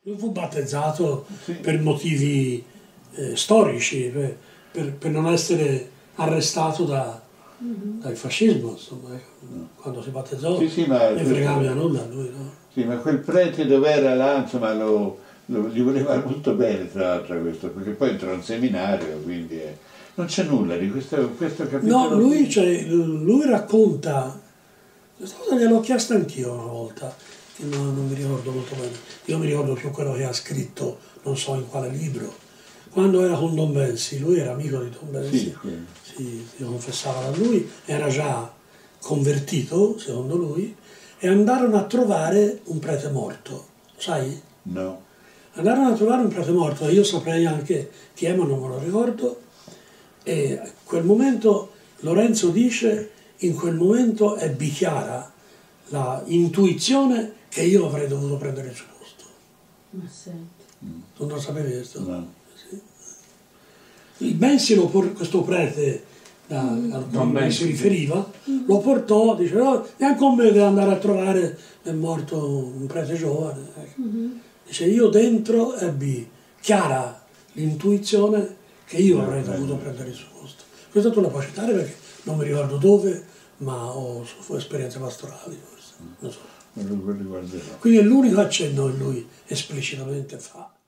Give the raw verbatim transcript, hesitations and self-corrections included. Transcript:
Lui fu battezzato Sì. per motivi eh, storici, per, per, per non essere arrestato da, mm-hmm. dal fascismo, insomma, ecco. Quando si battezzò Sì, sì, ma ne fregava mia nulla lui, no? Sì, ma quel prete dove era là, insomma, lo, lo, gli voleva molto bene, tra l'altro, questo, perché poi entrò in seminario, quindi è... non c'è nulla di questo, questo capitolo. No, lui, cioè, lui racconta, questa cosa gliel'ho chiesta anch'io una volta, che non, non mi ricordo molto bene, io mi ricordo più quello che ha scritto, non so in quale libro, quando era con Don Bensi, lui era amico di Don Bensi, Sì, si, si confessava da lui, era già convertito, secondo lui, e andarono a trovare un prete morto, sai? No. Andarono a trovare un prete morto, e io saprei anche chi è, ma non me lo ricordo, e a quel momento Lorenzo dice, in quel momento ebbi chiara la intuizione che io avrei dovuto prendere il suo posto. Ma senti. Tu non lo sapevi questo? No. Sì. Il Bensi, lo por- questo prete da, mm. al quale si riferiva, mm. lo portò, dice, no, neanche con me deve andare a trovare, è morto un prete giovane. Ecco. Mm-hmm. Dice, io dentro ebbi chiara l'intuizione che io avrei dovuto prendere il suo posto. Questo tu lo puoi citare perché non mi ricordo dove, ma ho su esperienze pastorali, forse. Non so. Non lo riguarderò. Quindi è l'unico accenno che lui esplicitamente fa.